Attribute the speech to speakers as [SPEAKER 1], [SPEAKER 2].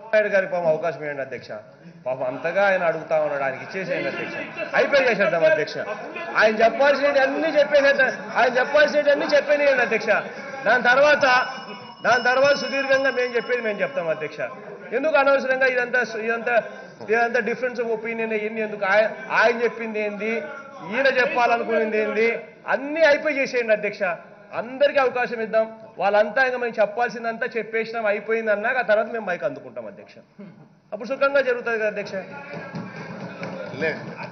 [SPEAKER 1] నాయుడు గారికి పాపం అవకాశం ఇవ్వండి అధ్యక్ష. పాపం అంతగా ఆయన అడుగుతా ఉన్నాడు, ఆయనకి ఇచ్చేసేయండి అధ్యక్ష. అయిపోయి చేసేద్దాం అధ్యక్ష. ఆయన చెప్పాల్సినవి అన్ని చెప్పేసేద్దాం, ఆయన చెప్పాల్సినవి అన్ని చెప్పేయండి అధ్యక్ష. దాని తర్వాత సుదీర్ఘంగా మేము చెప్పేది మేము చెప్తాం అధ్యక్ష. ఎందుకు అనవసరంగా ఇదంతా డిఫరెన్స్ ఆఫ్ ఒపీనియన్ ఎన్ని ఎందుకు? ఆయన చెప్పింది ఏంది, ఈయన చెప్పాలనుకునేది ఏంది, అన్నీ అయిపోయి చేసేయండి అధ్యక్ష. అందరికీ అవకాశం ఇద్దాం. వాళ్ళంతా ఇంకా మేము చెప్పాల్సిందంతా చెప్పేసినాం అయిపోయింది అన్నాక ఆ తర్వాత మేము మైక్ అందుకుంటాం అధ్యక్ష. అప్పుడు సుఖంగా జరుగుతుంది కదా అధ్యక్ష.